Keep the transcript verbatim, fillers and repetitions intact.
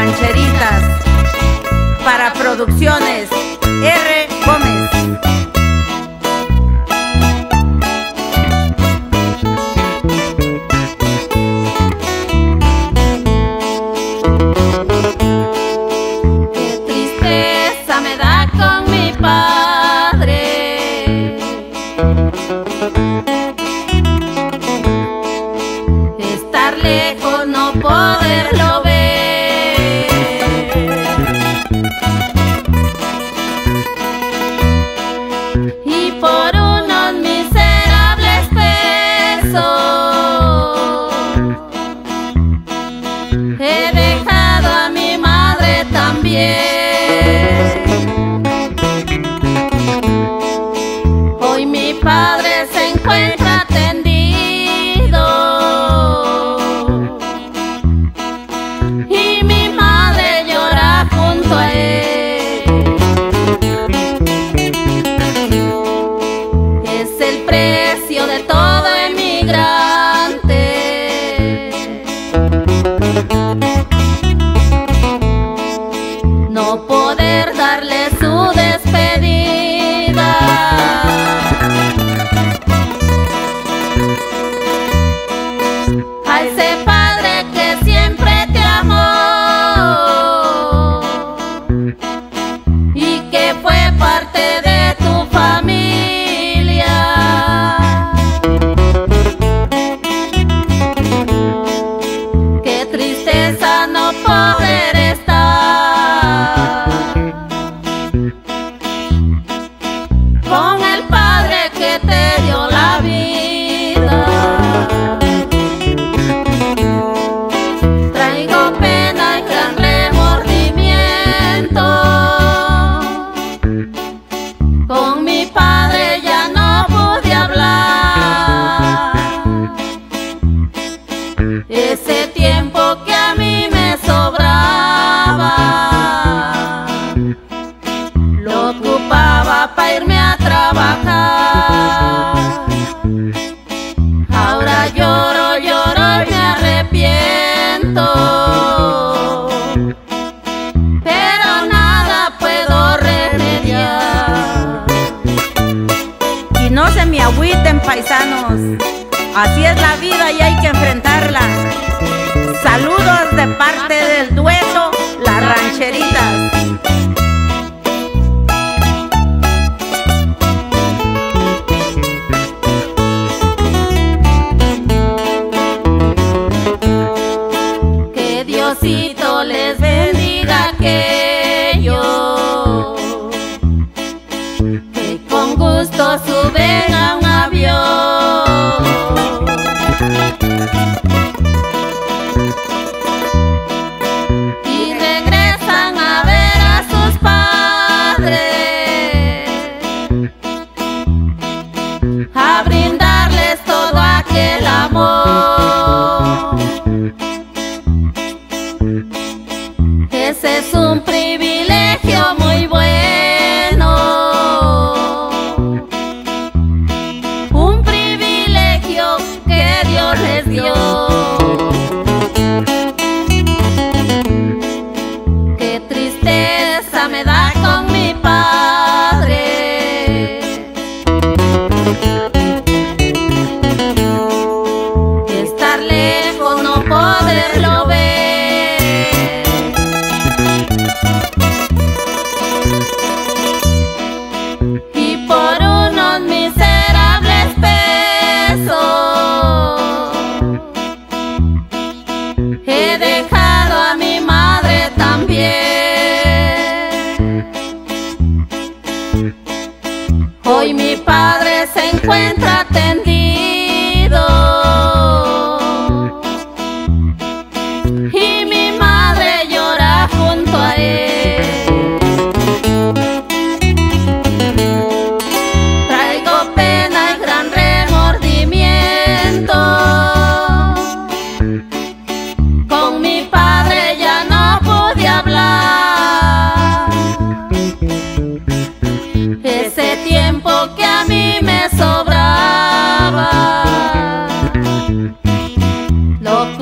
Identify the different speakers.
Speaker 1: rancheritas. Para Producciones R. Gómez.
Speaker 2: Qué tristeza me da con mi padre, estar lejos, no poderlo ver. Y por unos miserables pesos he dejado a mi madre también. Hoy mi padre se encuentra tendido y mi madre llora junto a él. Es el precio de todo emigrante, no poder darle su despedida. A ese padre que siempre te amó y que fue parte de tu familia. Qué tristeza no poder estar con el padre que te dio la vida. Traigo pena y gran remordimiento, con mi padre ya no pude hablar. Ese tiempo que a mí me sobraba lo ocupaba para irme a trabajar. Ahora lloro, lloro y me arrepiento, pero nada puedo remediar.
Speaker 1: Y no se me agüiten, paisanos, así es la vida y hay que enfrentarla. Saludos de parte del dueto Las Rancheritas.
Speaker 2: Que Diosito les bendiga aquellos que con gusto suben a un avión y regresan a ver a sus padres, a brindarles todo aquel amor. Ese es un privilegio muy bueno, un privilegio que Dios les dio. Qué tristeza me da con mi padre, estar lejos, no poderlo ver. Y por unos miserables pesos he dejado a mi madre también. Hoy mi padre se encuentra tendido y mi madre llora junto a él. Traigo pena y gran remordimiento, con mi padre ya no pude hablar. Ese tiempo que a mí me sobraba lo